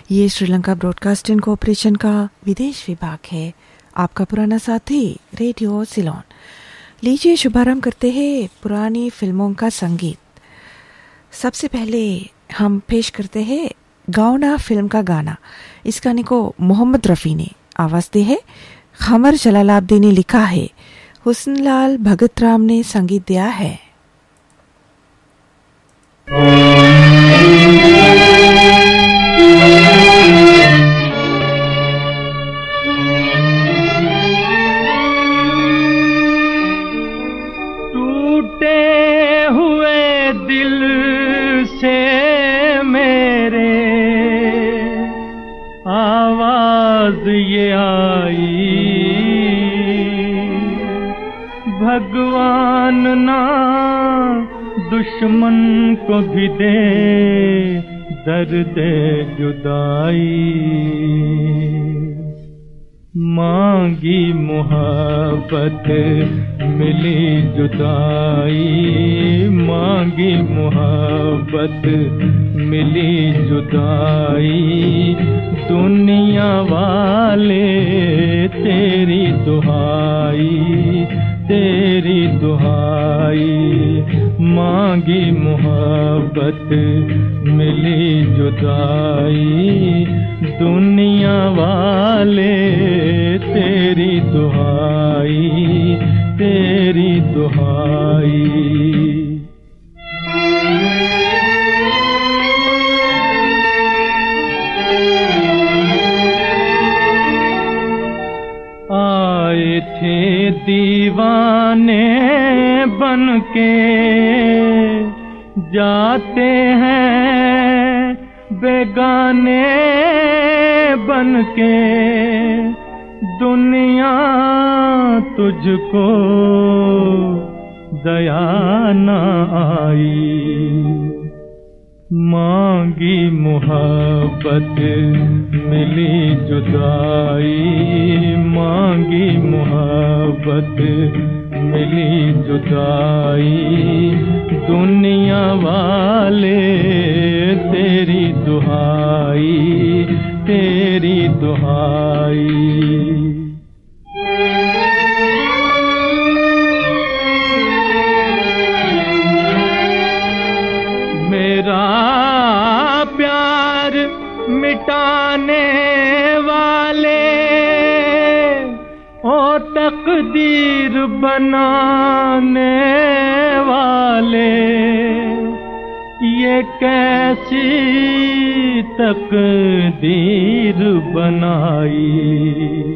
ये Sri Lanka broadcasting corporation का विदेश विभाग है, आपका पुराना साथी रेडियो सिलोन। लीजिए शुभारंभ करते हैं पुरानी फिल्मों का संगीत। सबसे पहले हम पेश करते हैं गाउना फिल्म का गाना। इस गाने को मोहम्मद रफ़ी ने आवाज़ दी है, खमर जलालाब्दी ने लिखा है, हुस्नलाल भगत राम ने संगीत दिया है। टूटे हुए दिल से मेरे आवाज ये आई, भगवान ना दुश्मन को भी दे दर्द जुदाई। मांगी मोहब्बत मिली जुदाई, मांगी मोहब्बत मिली जुदाई। दुनिया वाले तेरी दुहाई, तेरी दुहाई। मांगी मोहब्बत मिली जुदाई, दुनिया वाले तेरी दुहाई, तेरी दुहाई। आए थे दीवाने बनके, जाते हैं बेगाने बनके। दुनिया तुझको दया न आई। मांगी मोहब्बत मिली जुदाई, मांगी मोहब्बत मिली जुदाई। दुनिया वाले तेरी दुहाई, तेरी दुहाई। मेरा प्यार मिटाने वाले ओ तकदीर बनाने वाले, ये कैसी तकदीर बनाई।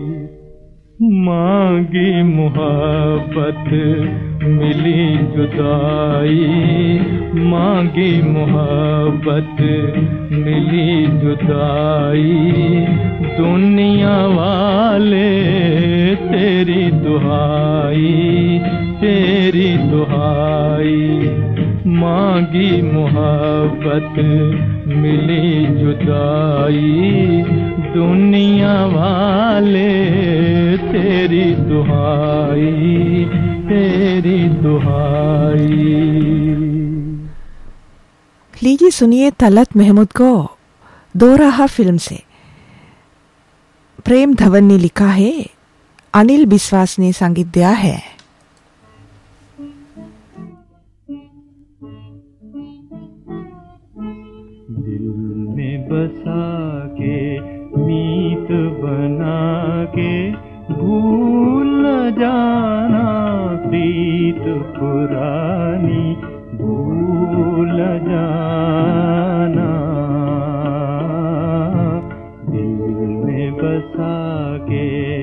मांगी मोहब्बत मिली जुदाई, मांगी मोहब्बत मिली जुदाई। दुनिया वाले तेरी दुहाई, तेरी दुहाई। मांगी मोहब्बत मिली जुदाई, दुनिया वाले तेरी दुहाई, तेरी दुहाई। लीजिए सुनिए तलत महमूद को दो राह फिल्म से। प्रेम धवन ने लिखा है, अनिल बिस्वास ने संगीत दिया है। दिल में बसा के मीत बना के भूल न जाना, प्रीत पुरानी भूल न जाना। दिल में बसा के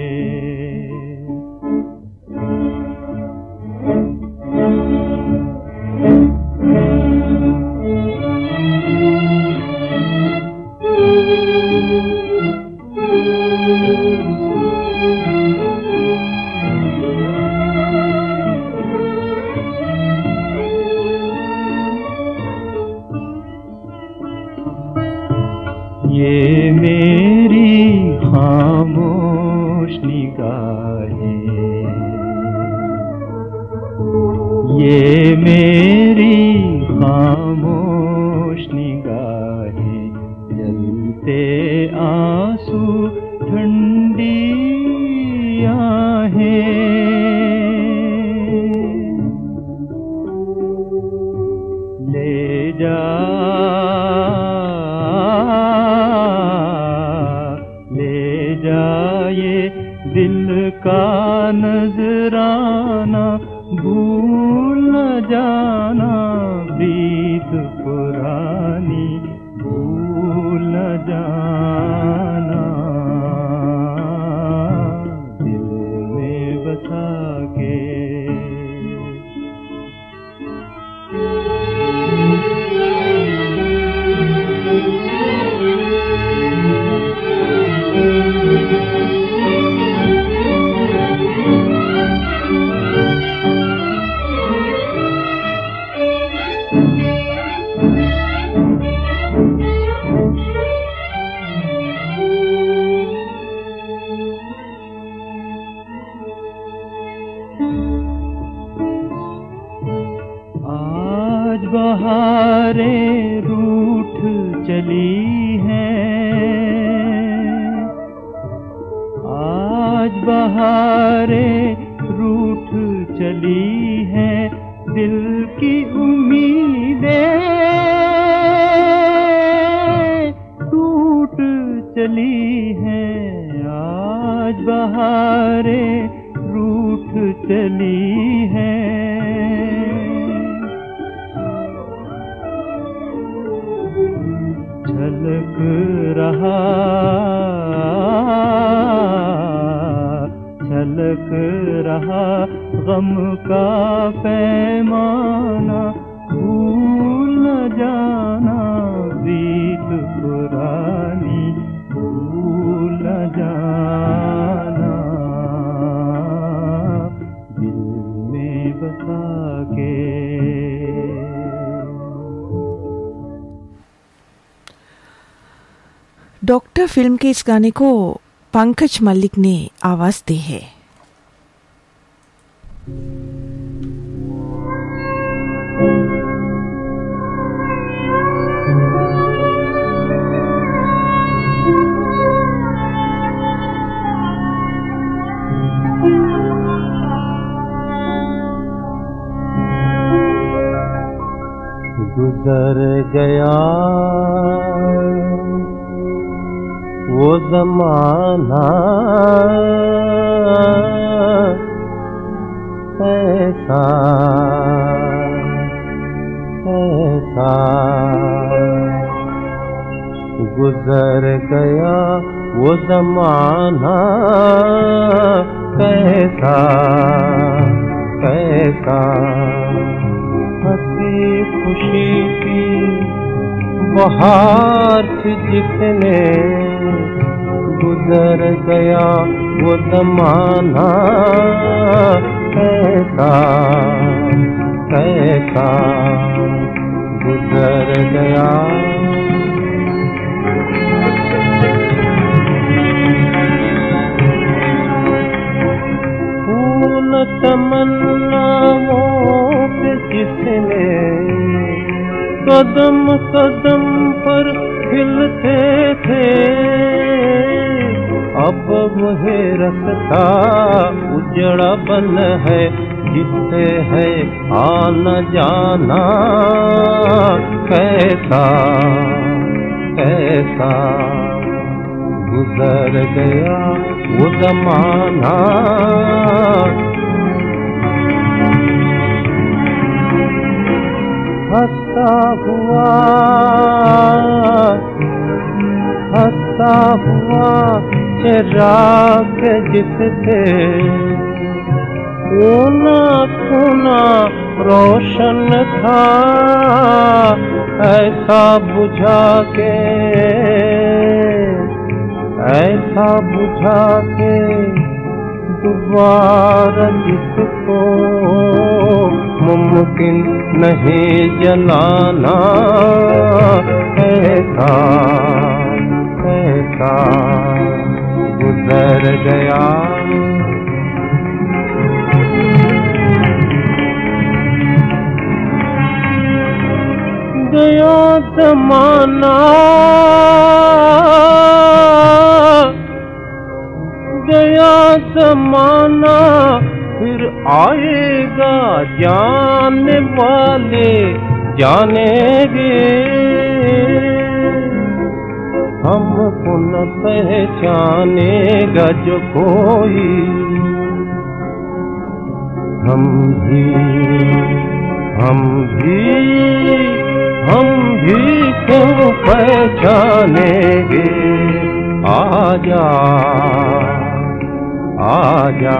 ये मेरी खामोश निगाहें, ये मेरी खामोश निगाहें जलते आंसू ठंडी आहें। ले जा ये दिल का नजराना, भूल न जाना प्रीत पुरानी, भूल न जाना दिल में बसा के। आज बहारें रूठ चली हैं, आज बहारें रूठ चली हैं, दिल की उम्मीदें टूट चली हैं। आज बहारें रूठ चली हैं, झलक रहा गम का पैमाना, भूल न जाना प्रीत पुरानी, भूल न जाना दिल में बसा के। डॉक्टर फिल्म के इस गाने को पंकज मल्लिक ने आवाज दी है। गुजर गया वो ज़माना, ऐसा ऐसा गुजर गया वो ज़माना, कैसा कैसा हंसी खुशी की बहार थी जिसने, गुजर गया वो ज़माना, कैसा कैसा गुजर गया। फूल तमन्नाओं पे जिसने कदम कदम पर खिलते थे, अब वही रास्ता उजड़ा बन है जिससे है आना जाना, कैसा कैसा गुजर गया वो ज़माना। हंसता हुआ चिराग जिससे खूना रोशन था, ऐसा बुझा के दोबारा जिसको मुमकिन नहीं जलाना, ऐसा ऐसा गुजर गया। गया ज़माना जमाना फिर आएगा, जानने वाले जानेंगे, हमको न पहचानेगा जो कोई। हम भी क्यों पहचानेंगे, आजा आजा।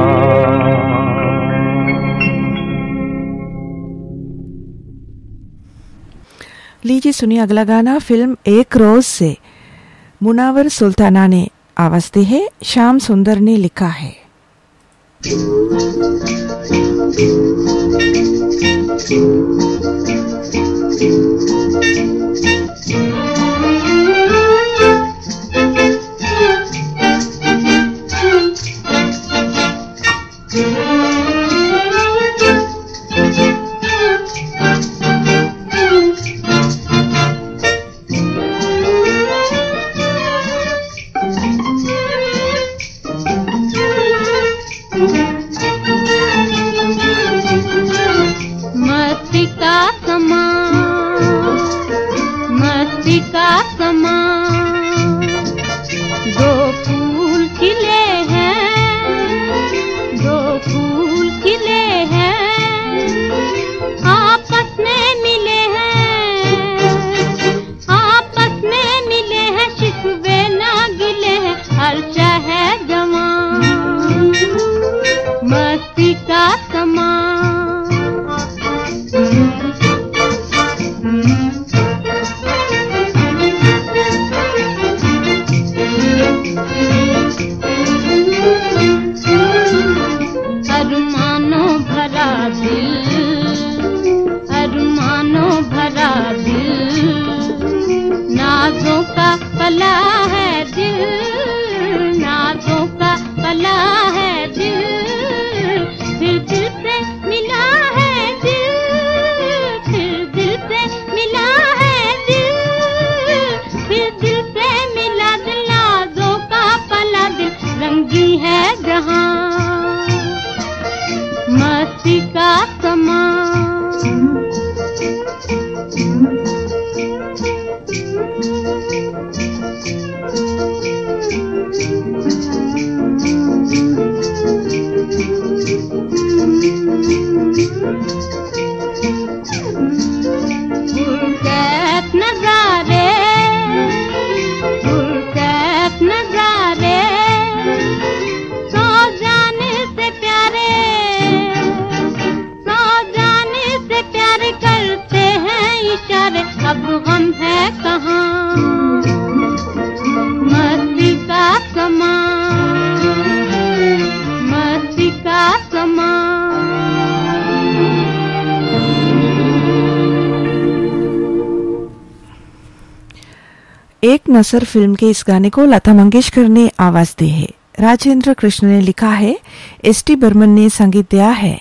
लीजिए सुनिए अगला गाना फिल्म एक रोज से। मुनावर सुल्ताना ने आवाज दी है, श्याम सुंदर ने लिखा है। एक नसर फिल्म के इस गाने को लता मंगेशकर ने आवाज दी है, राजेंद्र कृष्ण ने लिखा है, एस.टी. बर्मन ने संगीत दिया है।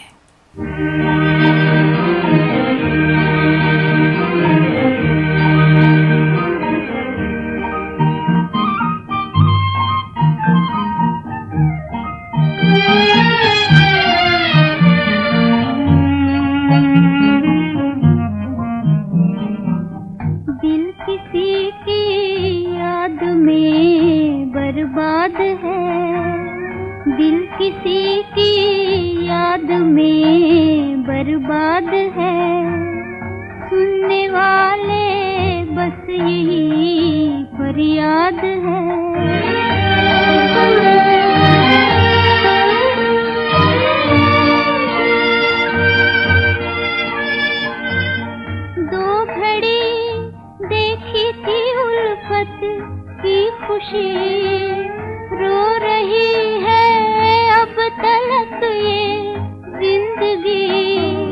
बर्बाद है दिल, किसी की याद में बर्बाद है। सुनने वाले बस यही फरियाद है। दो घड़ी देखी थी उल्फत की खुशी, रो रही है अब तलक ये जिंदगी।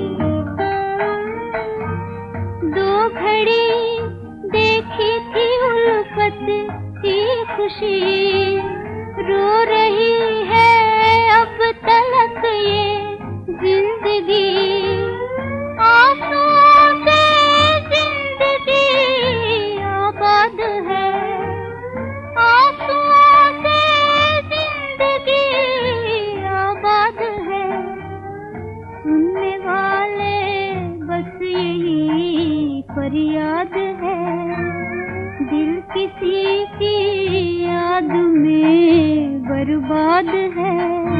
दो घड़ी देखी थी उल्फत की खुशी, रो रही है अब तलक ये जिंदगी। आंसुओं से जिंदगी आबाद है, आंसुओं से जिंदगी की याद में बर्बाद है।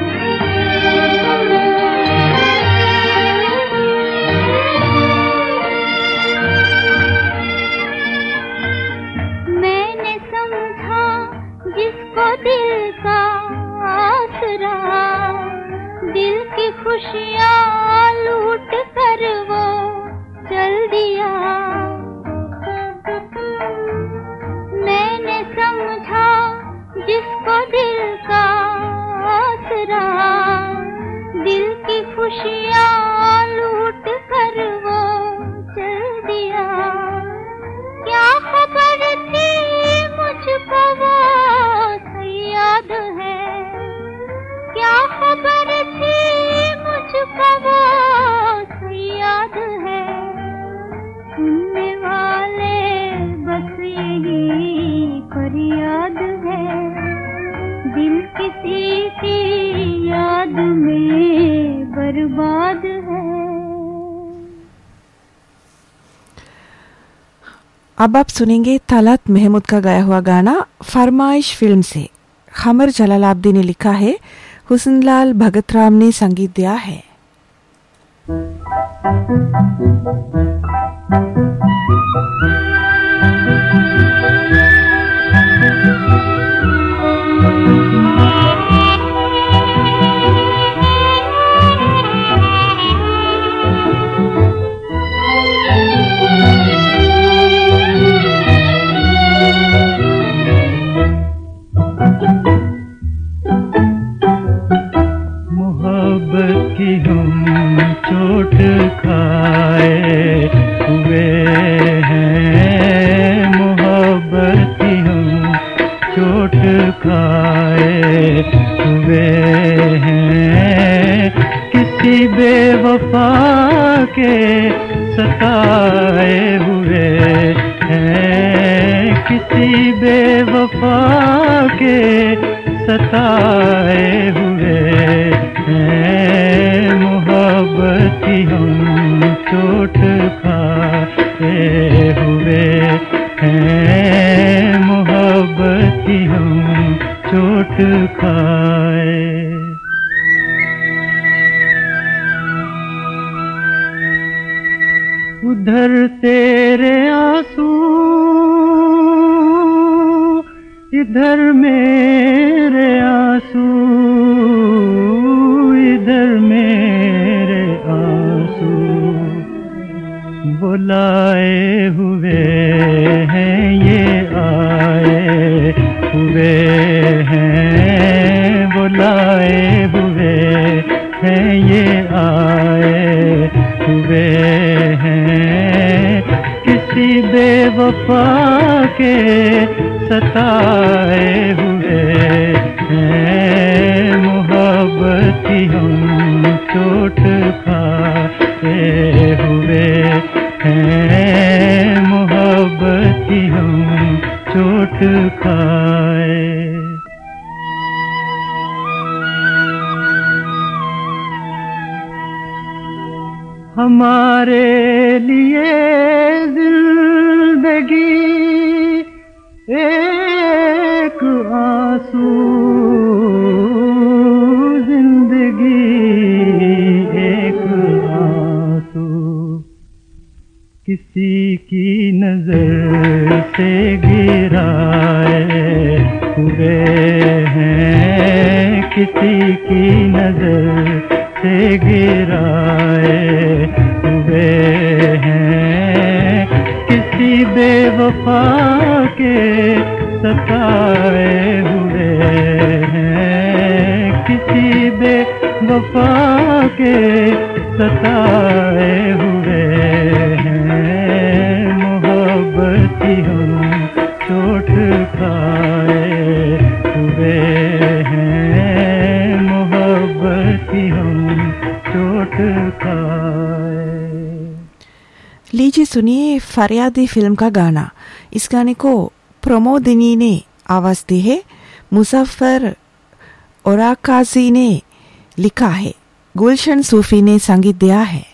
मैंने समझा जिसको दिल का आसरा, दिल की खुशियाँ लूट कर वो चल दिया। मैंने समझा जिसको दिल का आसरा, दिल की खुशियाँ लूट कर वो चल दिया। क्या खबर थी मुझको वो सही याद है, क्या खबर थी मुझको वो सही याद है। सुनने वाले बस यही फरियाद है, दिल किसी की याद में बर्बाद है। अब आप सुनेंगे तलत महमूद का गाया हुआ गाना फरमाइश फिल्म से। खमर जलालाब्दी ने लिखा है, हुसनलाल भगतराम ने संगीत दिया है। मोहब्बत की हम चोट खाए हुए हैं, मोहब्बत की हम चोट खाए हुए हैं। किसी बेवफा के सताए हुए हैं, किसी बेवफा के सताए हुए हैं। मोहब्बत की हम चोट खाए हुए हैं, मोहब्बत की हम चोट खाए। उधर तेरे आंसू, इधर मेरे आंसू, इधर मेरे आंसू बुलाए हुए हैं, ये आए हुए हैं, बुलाए हुए हैं, ये आए हुए हैं। किसी बेवफा के सताए हुए हैं। मोहब्बत की हम चोट खाए हुए हैं, मोहब्बत की हम चोट खाए। हमारे लिए जिंदगी एक आंसू, जिंदगी एक आंसू। किसी की नजर से गिराए हुए हैं, किसी की नजर से गिराए हुए हैं। किसी बेवफा के सताए हुए हैं, किसी बेवफा के सताए हुए हैं। मोहब्बत की हम चोट खाए हुए हैं, मोहब्बत की हम चोट खाए। लीजिए सुनिए फरियादी फिल्म का गाना। इस गाने को प्रमोदिनी ने आवाज दी है, मुजफ्फर औराकाजी ने लिखा है, गुलशन सूफी ने संगीत दिया है।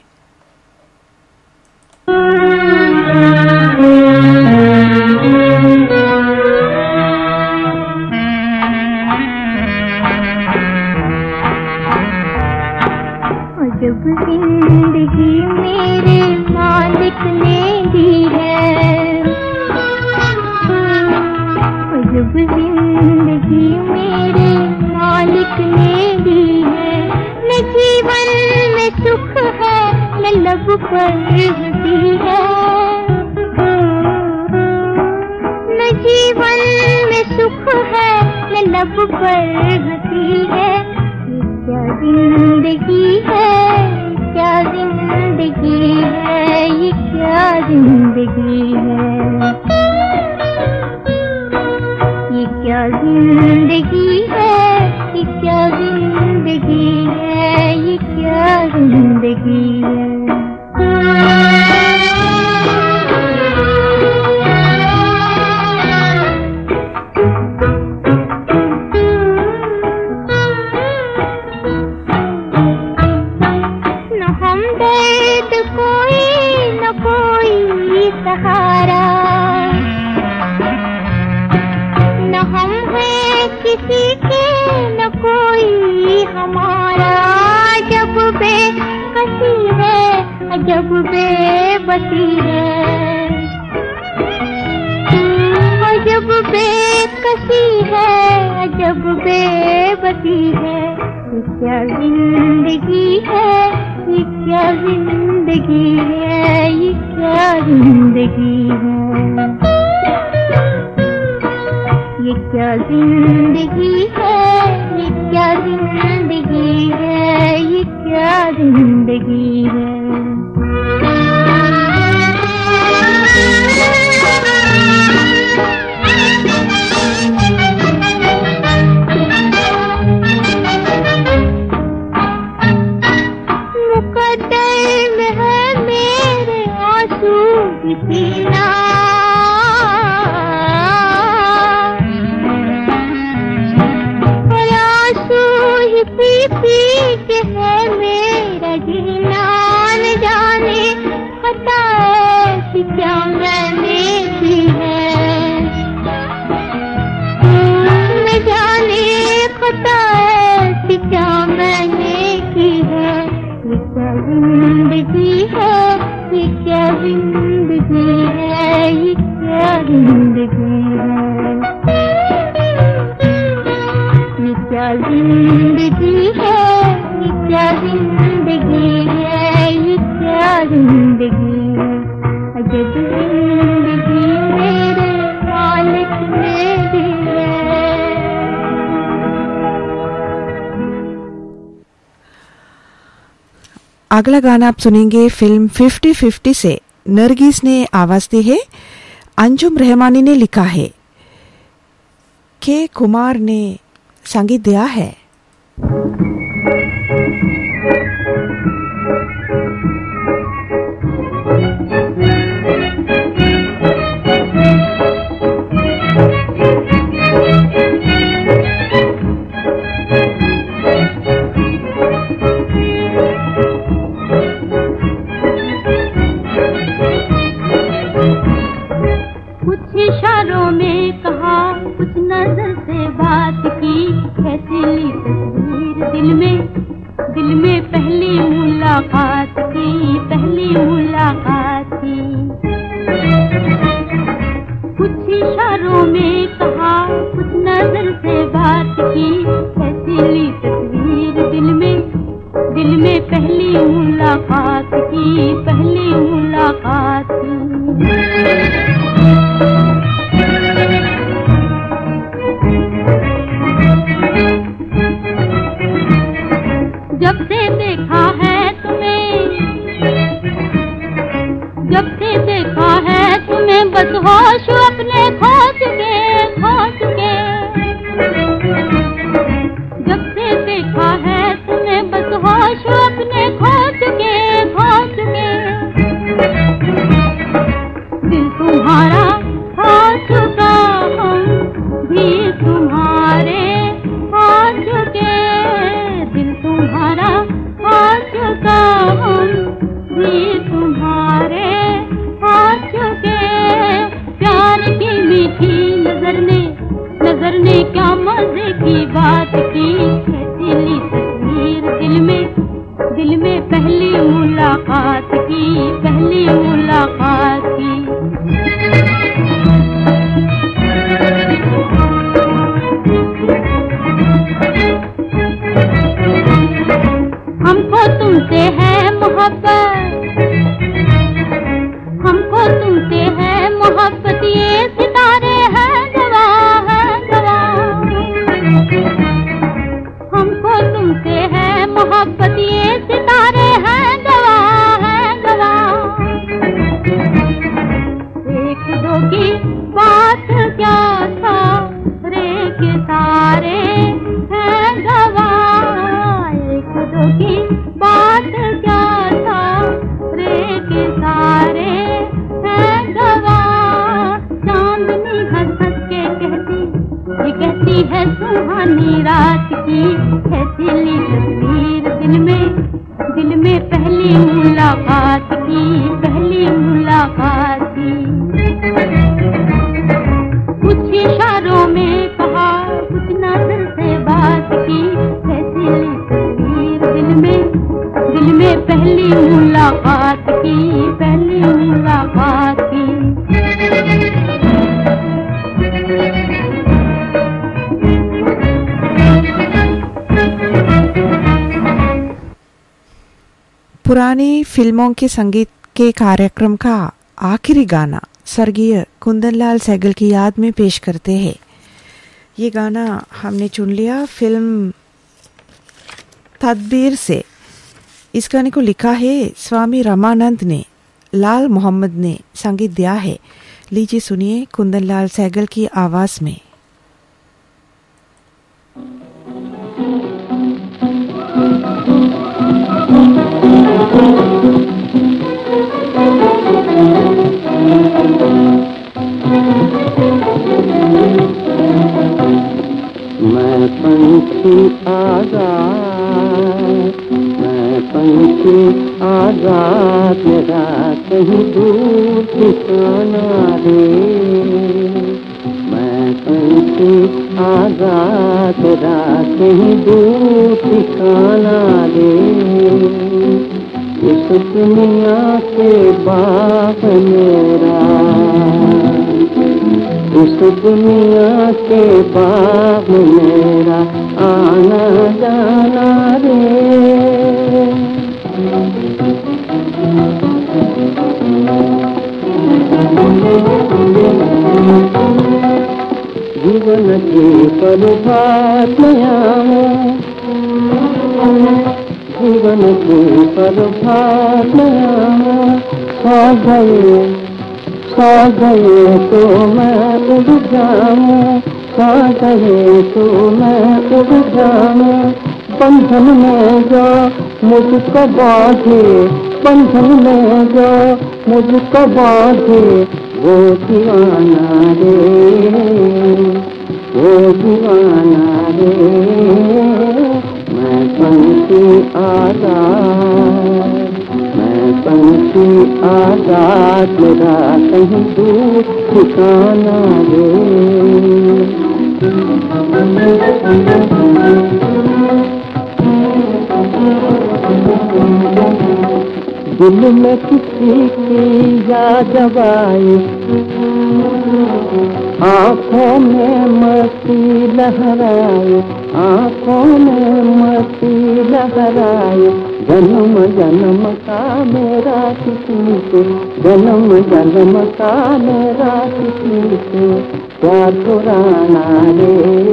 जिंदगी मेरे मालिक ने दी है, न जीवन में सुख है न लब पर हंसी है, न जीवन में सुख है न लब पर हंसी है। क्या जिंदगी है, क्या जिंदगी है, ये क्या जिंदगी है, ये क्या जिंदगी है, ये क्या जिंदगी है, ये क्या जिंदगी है। सहारा न हम हैं किसी के न कोई हमारा, जब बेकसी है जब बेबसी है, जब बेकसी है जब बेबसी है। ये क्या जिंदगी है, ये क्या जिंदगी है, ये क्या जिंदगी है, ये क्या जिंदगी है, ये क्या जिंदगी है, ये क्या जिंदगी है। पीना आंसू ही पी पी के है मेरा जीना, न जाने पता है क्या मैंने की है, न जाने पता है क्या मैंने की है। ये क्या जिंदगी है, ये क्या जिंदगी है, ये क्या जिंदगी है, ये क्या जिंदगी है, ये क्या जिंदगी है, ये क्या जिंदगी है। अजब जिंदगी मेरे मालिक ने दी है। अगला गाना आप सुनेंगे फिल्म 50-50 से। नरगिस ने आवाज दी है, अंजुम रहमानी ने लिखा है, के कुमार ने संगीत दिया है। इशारों में कहा, कुछ नजर से बात की, कैसी ली तस्वीर दिल में पहली मुलाकात की, पहली मुलाकात की। कुछ इशारों में कहा, कुछ नजर से बात की, कैसी ली तस्वीर दिल में पहली मुलाकात की, पहली मुलाकात की। जब से देखा है तुम्हें, जब से देखा है तुम्हें, बस होश अपने खो चुके, खो चुके। जब से देखा है तुम्हें, बस होश अपने खो चुके, खो चुके। दिल तुम्हारा खो चुका, हम भी तुम्हारे खो चुके। दिल तुम्हारा खो चुका, हम भी तुम्हारे खो चुके। प्यार की मीठी नजर ने क्या मजे की बात की, कैसी ली तस्वीर दिल में पहली मुलाकात की, पहली मुलाकात की। के सारे हैं गवाह, एक दो की बात क्या था, रे के सारे हैं गवाह। चांदनी हंस हंस के कहती, ये कहती है सुहानी रात की है दिली तस्वीर, दिल में पहली मुलाकात की, पहली मुलाकात की। कुछ इशारों में कहा, कुछ नजर से बात की है दिली तस्वीर, दिल में पहली मुलाकात की, पहली मुलाकात की। पुरानी फिल्मों के संगीत के कार्यक्रम का आखिरी गाना स्वर्गीय कुंदनलाल सहगल की याद में पेश करते हैं। ये गाना हमने चुन लिया फिल्म तदबीर से। इस गाने को लिखा है स्वामी रामानंद ने, लाल मोहम्मद ने संगीत दिया है। लीजिए सुनिए कुंदनलाल सहगल की आवाज में। मैं पंछी आजाद मेरा कहीं दूर ठिकाना रे। मैं पंछी आजाद मेरा कहीं दूर ठिकाना रे। इस दुनिया के बाग मेरा, इस दुनिया के बाग मेरा आना जाना रे। जीवन के प्रभात में आऊं, जीवन के प्रभात में आऊं। खा गए तो मैं उड़ जाऊं, खा गए तो मैं उड़ जाऊं। बंधन में जो मुझको बांधे, बंधन में जो मुझको बांधे, वो दीवाना रे, वो दीवाना रे। मैं पंछी आजाद, मैं पंछी आजाद मेरा कहीं दूर ठिकाना रे। दिल में किसी की याद आई, आँखों में मस्ती लहराए, आँखों में मस्ती लहराए। जन्म जन्म का मेरा किसी से, जन्म जन्म का मेरा किसी से प्यार पुराना रे,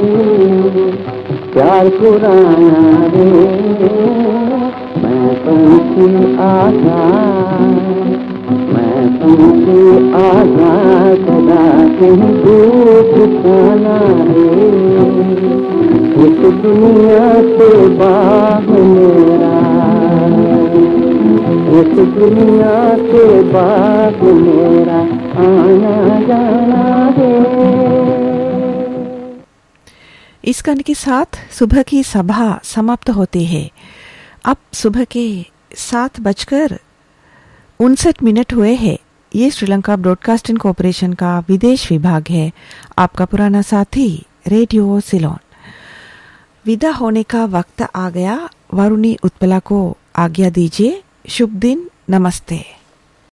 प्यार पुराना रे। मैं पंछी आजाद, मैं पंछी आजाद सदा कहीं दूर ठिकाना रे। इस दुनिया से बाग मेरा, इस दुनिया के बाग मेरा आना जाना है। इस गाने के साथ सुबह की सभा समाप्त होती है। अब सुबह के 7:59 हुए हैं। ये श्रीलंका ब्रॉडकास्टिंग कॉरपोरेशन का विदेश विभाग है। आपका पुराना साथी रेडियो सिलोन। विदा होने का वक्त आ गया। वरुणी उत्पला को आज्ञा दीजिए। शुभ दिन, नमस्ते।